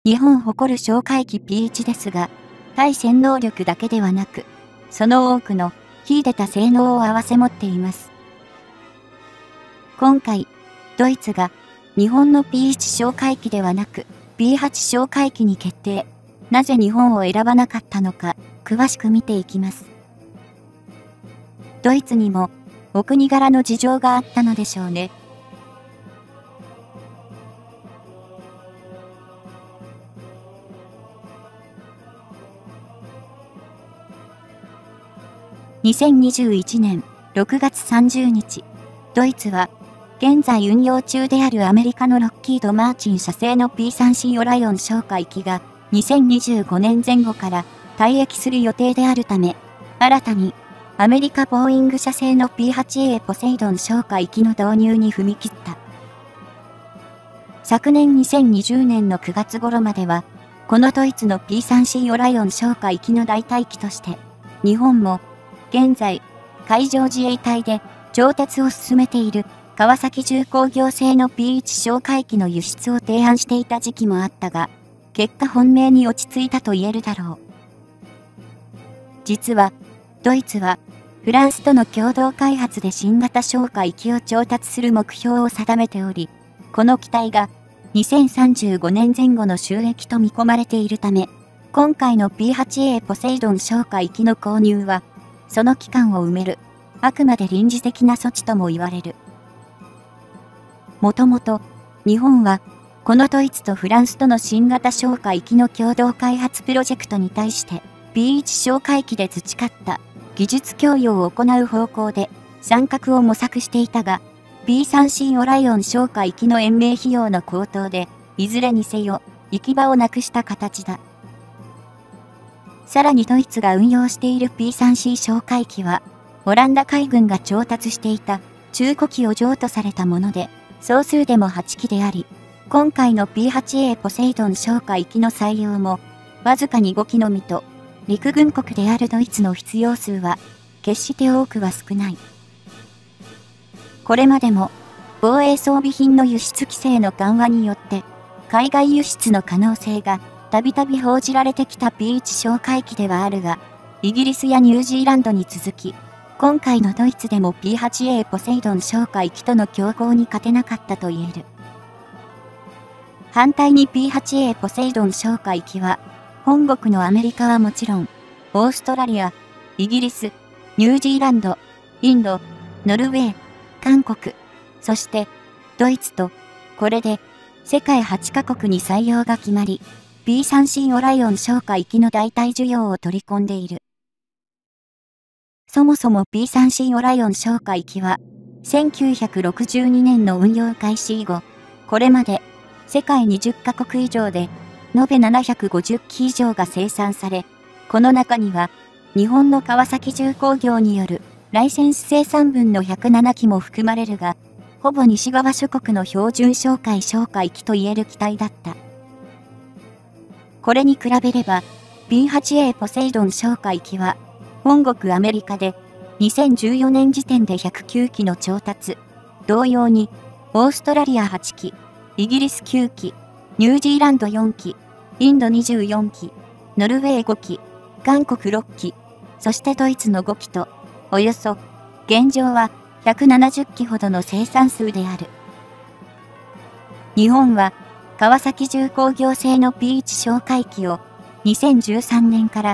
日本誇る哨戒機 P1 ですが、対戦能力だけではなく、その多くの秀でた性能を併せ持っています。今回、ドイツが日本の P1 哨戒機ではなく P8 哨戒機に決定。なぜ日本を選ばなかったのか、詳しく見ていきます。ドイツにもお国柄の事情があったのでしょうね。2021年6月30日、ドイツは現在運用中であるアメリカのロッキード・マーチン社製の P3C オライオン哨戒機が2025年前後から退役する予定であるため、新たにアメリカ・ボーイング社製の P8A ポセイドン哨戒機の導入に踏み切った。昨年2020年の9月頃までは、このドイツの P3C オライオン哨戒機の代替機として、日本も現在海上自衛隊で調達を進めている川崎重工業製の P1 哨戒機の輸出を提案していた時期もあったが、結果本命に落ち着いたと言えるだろう。実は、ドイツはフランスとの共同開発で新型哨戒機を調達する目標を定めており、この機体が2035年前後の収益と見込まれているため、今回の P8A ポセイドン哨戒機の購入は、その期間を埋める、あくまで臨時的な措置とも言われる。もともと、日本は、このドイツとフランスとの新型哨戒機の共同開発プロジェクトに対して、P1 哨戒機で培った技術供与を行う方向で参画を模索していたが、P3C オライオン哨戒機の延命費用の高騰で、いずれにせよ、行き場をなくした形だ。さらにドイツが運用している P3C 哨戒機は、オランダ海軍が調達していた中古機を譲渡されたもので、総数でも8機であり、今回の P8A ポセイドン哨戒機の採用も、わずかに5機のみと、陸軍国であるドイツの必要数は、決して多くは少ない。これまでも、防衛装備品の輸出規制の緩和によって、海外輸出の可能性が、たびたび報じられてきた P1 哨戒機ではあるが、イギリスやニュージーランドに続き、今回のドイツでも P8A ポセイドン哨戒機との競合に勝てなかったと言える。反対に P8A ポセイドン哨戒機は、本国のアメリカはもちろん、オーストラリア、イギリス、ニュージーランド、インド、ノルウェー、韓国、そしてドイツと、これで世界8カ国に採用が決まり、P3C オライオン哨戒機の代替需要を取り込んでいる。そもそも P3C オライオン哨戒機は、1962年の運用開始以後、これまで世界20カ国以上で、延べ750機以上が生産され、この中には、日本の川崎重工業によるライセンス生産分の107機も含まれるが、ほぼ西側諸国の標準哨戒機と言える機体だった。これに比べれば、P8A ポセイドン哨戒機は、本国アメリカで2014年時点で109機の調達。同様に、オーストラリア8機、イギリス9機、ニュージーランド4機、インド24機、ノルウェー5機、韓国6機、そしてドイツの5機と、およそ、現状は170機ほどの生産数である。日本は、川崎重工業製の P1 哨戒機を2013年から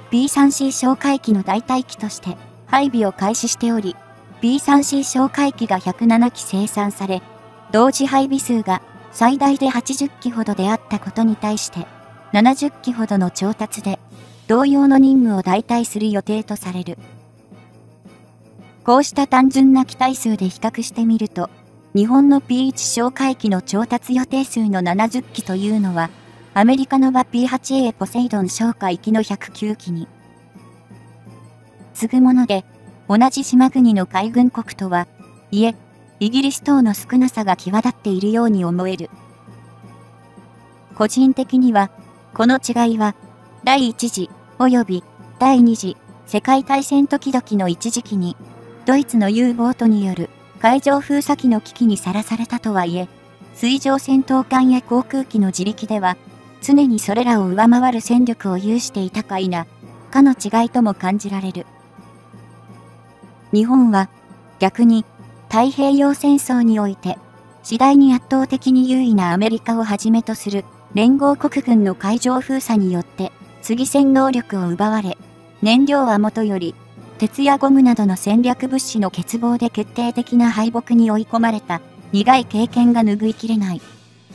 P3C 哨戒機の代替機として配備を開始しており、P3C 哨戒機が107機生産され、同時配備数が最大で80機ほどであったことに対して、70機ほどの調達で、同様の任務を代替する予定とされる。こうした単純な機体数で比較してみると、日本の P1 哨戒機の調達予定数の70機というのは、アメリカのは P8A ポセイドン哨戒機の109機に次ぐもので、同じ島国の海軍国とは、いえ、イギリス等の少なさが際立っているように思える。個人的には、この違いは、第一次及び第二次世界大戦時々の一時期に、ドイツの U ボートによる海上封鎖機の危機にさらされたとはいえ、水上戦闘艦や航空機の自力では、 常にそれらを上回る戦力を有していたか否かの違いとも感じられる。日本は逆に太平洋戦争において次第に圧倒的に優位なアメリカをはじめとする連合国軍の海上封鎖によって次戦能力を奪われ、燃料はもとより鉄やゴムなどの戦略物資の欠乏で決定的な敗北に追い込まれた苦い経験が拭いきれない。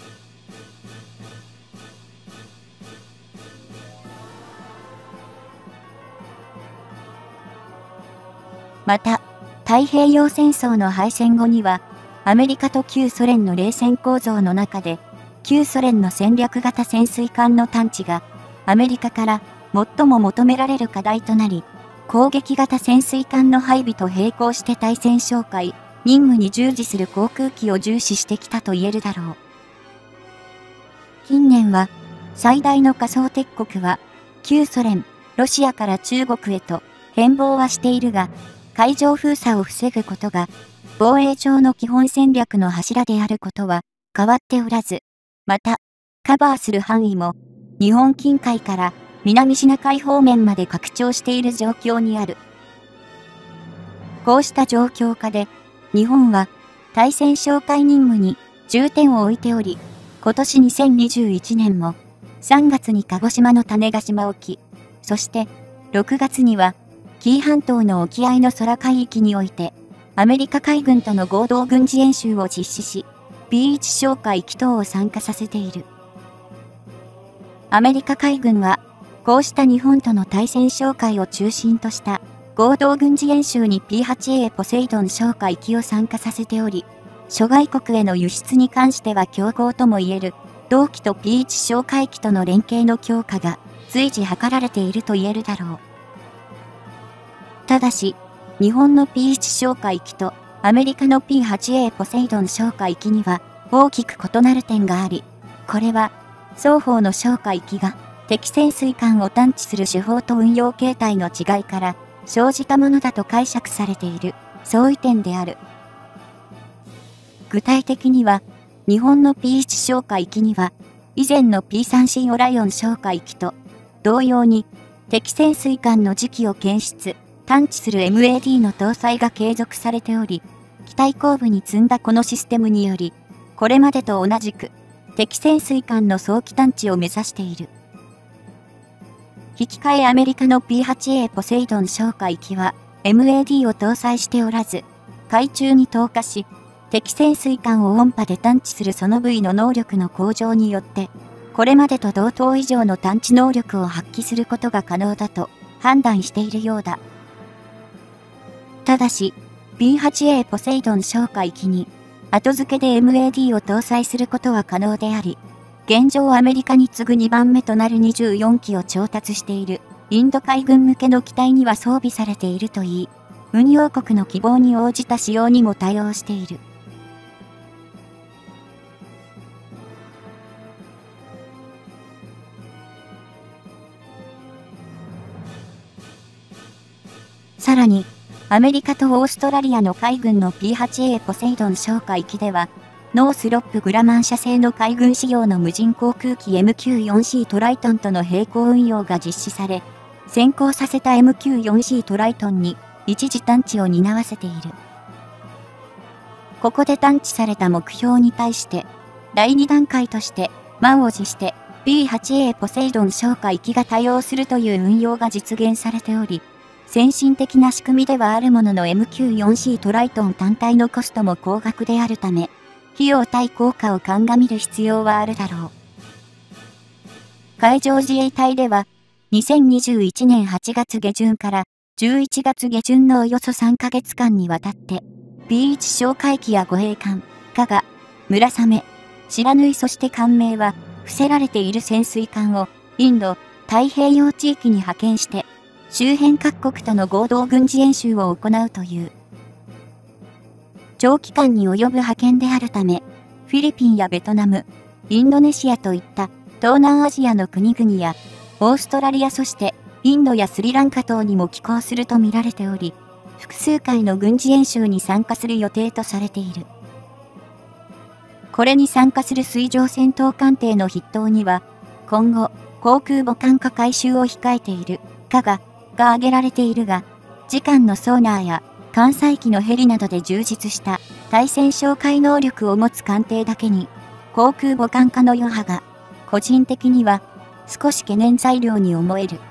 また、太平洋戦争の敗戦後には、アメリカと旧ソ連の冷戦構造の中で、旧ソ連の戦略型潜水艦の探知が、アメリカから最も求められる課題となり、攻撃型潜水艦の配備と並行して対戦哨戒、任務に従事する航空機を重視してきたと言えるだろう。近年は、最大の仮想敵国は、旧ソ連、ロシアから中国へと変貌はしているが、海上封鎖を防ぐことが、防衛上の基本戦略の柱であることは変わっておらず、また、カバーする範囲も、日本近海から南シナ海方面まで拡張している状況にある。こうした状況下で、日本は対戦哨戒任務に重点を置いており、今年2021年も3月に鹿児島の種子島沖、そして6月には紀伊半島の沖合の空海域において、アメリカ海軍との合同軍事演習を実施し、P1 哨戒機等を参加させている。アメリカ海軍は、こうした日本との対戦哨戒を中心とした合同軍事演習に P8A ポセイドン哨戒機を参加させており、諸外国への輸出に関しては強行とも言える、同機と P1 哨戒機との連携の強化が随時図られていると言えるだろう。ただし、日本の P1 哨戒機とアメリカの P8A ポセイドン哨戒機には大きく異なる点があり、これは双方の哨戒機が敵潜水艦を探知する手法と運用形態の違いから生じたものだと解釈されている相違点である。具体的には、日本の P1 哨戒機には以前の P3C オライオン哨戒機と同様に敵潜水艦の時期を検出、探知する MAD の搭載が継続されており、機体後部に積んだこのシステムにより、これまでと同じく敵潜水艦の早期探知を目指している。引き換えアメリカの P8A ポセイドン哨戒機は MAD を搭載しておらず、海中に投下し、敵潜水艦を音波で探知するその部位の能力の向上によって、これまでと同等以上の探知能力を発揮することが可能だと判断しているようだ。ただし、P8A ポセイドン哨戒機に後付けで MAD を搭載することは可能であり、現状アメリカに次ぐ2番目となる24機を調達しているインド海軍向けの機体には装備されているといい、運用国の希望に応じた使用にも対応している。さらに、アメリカとオーストラリアの海軍の P8A ポセイドン哨戒機では、ノースロップ・グラマン社製の海軍仕様の無人航空機 MQ-4C トライトンとの並行運用が実施され、先行させた MQ-4C トライトンに一時探知を担わせている。ここで探知された目標に対して、第2段階として満を持して P8A ポセイドン哨戒機が対応するという運用が実現されており、先進的な仕組みではあるものの MQ-4C トライトン単体のコストも高額であるため、費用対効果を鑑みる必要はあるだろう。海上自衛隊では、2021年8月下旬から11月下旬のおよそ3ヶ月間にわたって、P1 哨戒機や護衛艦、加賀、村雨、白縫そして艦名は伏せられている潜水艦をインド、太平洋地域に派遣して、周辺各国との合同軍事演習を行うという。長期間に及ぶ派遣であるため、フィリピンやベトナム、インドネシアといった東南アジアの国々や、オーストラリアそしてインドやスリランカ等にも寄港すると見られており、複数回の軍事演習に参加する予定とされている。これに参加する水上戦闘艦艇の筆頭には、 今後、航空母艦化改修を控えている、が挙げられているが、次艦のソーナーや艦載機のヘリなどで充実した対戦哨戒能力を持つ艦艇だけに、航空母艦化の余波が、個人的には少し懸念材料に思える。